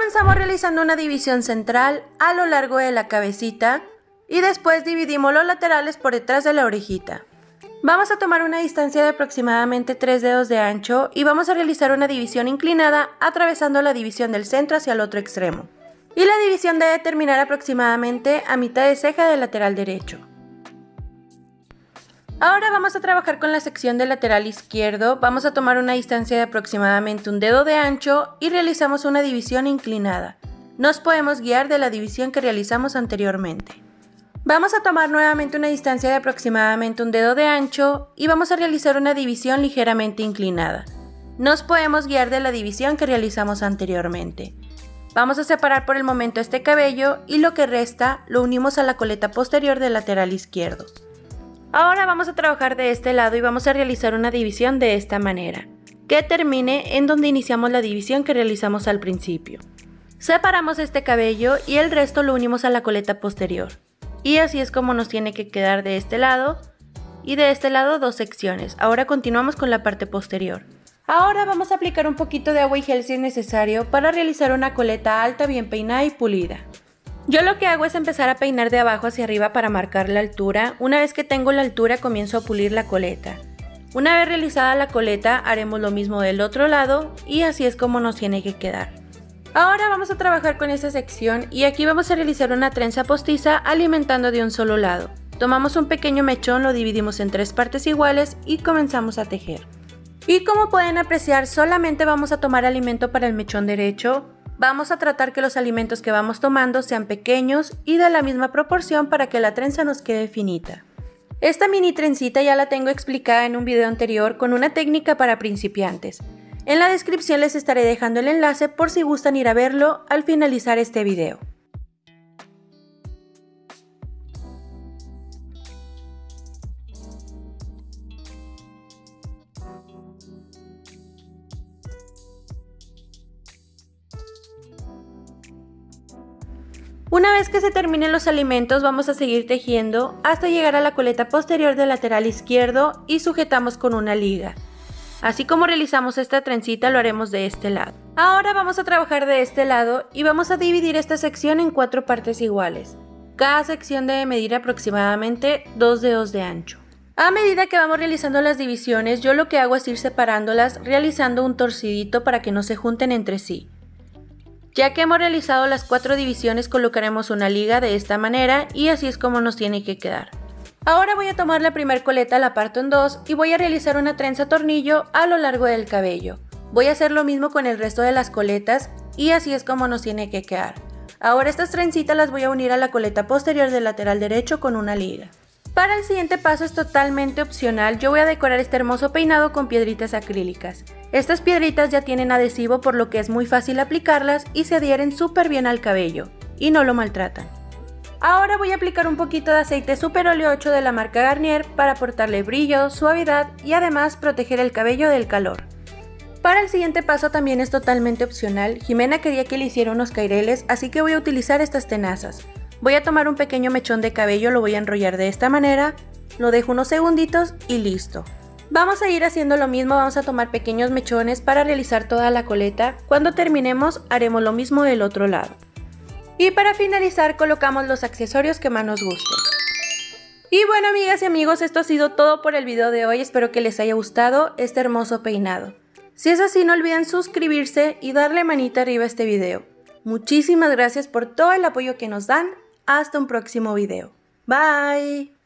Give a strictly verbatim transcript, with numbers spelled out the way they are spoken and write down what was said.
Comenzamos realizando una división central a lo largo de la cabecita y después dividimos los laterales por detrás de la orejita. Vamos a tomar una distancia de aproximadamente tres dedos de ancho y vamos a realizar una división inclinada atravesando la división del centro hacia el otro extremo. Y la división debe terminar aproximadamente a mitad de ceja del lateral derecho. Ahora vamos a trabajar con la sección del lateral izquierdo. Vamos a tomar una distancia de aproximadamente un dedo de ancho y realizamos una división inclinada. Nos podemos guiar de la división que realizamos anteriormente. Vamos a tomar nuevamente una distancia de aproximadamente un dedo de ancho y vamos a realizar una división ligeramente inclinada. Nos podemos guiar de la división que realizamos anteriormente. Vamos a separar por el momento este cabello y lo que resta lo unimos a la coleta posterior del lateral izquierdo. Ahora vamos a trabajar de este lado y vamos a realizar una división de esta manera, que termine en donde iniciamos la división que realizamos al principio. Separamos este cabello y el resto lo unimos a la coleta posterior. Y así es como nos tiene que quedar de este lado y de este lado dos secciones. Ahora continuamos con la parte posterior. Ahora vamos a aplicar un poquito de agua y gel si es necesario para realizar una coleta alta bien peinada y pulida. Yo lo que hago es empezar a peinar de abajo hacia arriba para marcar la altura. Una vez que tengo la altura comienzo a pulir la coleta. Una vez realizada la coleta haremos lo mismo del otro lado y así es como nos tiene que quedar. Ahora vamos a trabajar con esta sección y aquí vamos a realizar una trenza postiza alimentando de un solo lado. Tomamos un pequeño mechón, lo dividimos en tres partes iguales y comenzamos a tejer. Y como pueden apreciar, solamente vamos a tomar alimento para el mechón derecho. Vamos a tratar que los alimentos que vamos tomando sean pequeños y de la misma proporción para que la trenza nos quede finita. Esta mini trencita ya la tengo explicada en un video anterior con una técnica para principiantes. En la descripción les estaré dejando el enlace por si gustan ir a verlo al finalizar este video. Una vez que se terminen los alimentos vamos a seguir tejiendo hasta llegar a la coleta posterior del lateral izquierdo y sujetamos con una liga. Así como realizamos esta trencita lo haremos de este lado. Ahora vamos a trabajar de este lado y vamos a dividir esta sección en cuatro partes iguales. Cada sección debe medir aproximadamente dos dedos de ancho. A medida que vamos realizando las divisiones yo lo que hago es ir separándolas realizando un torcidito para que no se junten entre sí. Ya que hemos realizado las cuatro divisiones colocaremos una liga de esta manera y así es como nos tiene que quedar. Ahora voy a tomar la primer coleta, la parto en dos y voy a realizar una trenza tornillo a lo largo del cabello. Voy a hacer lo mismo con el resto de las coletas y así es como nos tiene que quedar. Ahora estas trencitas las voy a unir a la coleta posterior del lateral derecho con una liga. Para el siguiente paso es totalmente opcional, yo voy a decorar este hermoso peinado con piedritas acrílicas. Estas piedritas ya tienen adhesivo por lo que es muy fácil aplicarlas y se adhieren súper bien al cabello y no lo maltratan. Ahora voy a aplicar un poquito de aceite Super Óleo ocho de la marca Garnier para aportarle brillo, suavidad y además proteger el cabello del calor. Para el siguiente paso también es totalmente opcional, Jimena quería que le hiciera unos caireles así que voy a utilizar estas tenazas. Voy a tomar un pequeño mechón de cabello, lo voy a enrollar de esta manera, lo dejo unos segunditos y listo. Vamos a ir haciendo lo mismo, vamos a tomar pequeños mechones para realizar toda la coleta. Cuando terminemos haremos lo mismo del otro lado. Y para finalizar colocamos los accesorios que más nos gusten. Y bueno amigas y amigos, esto ha sido todo por el video de hoy, espero que les haya gustado este hermoso peinado. Si es así no olviden suscribirse y darle manita arriba a este video. Muchísimas gracias por todo el apoyo que nos dan, hasta un próximo video. Bye.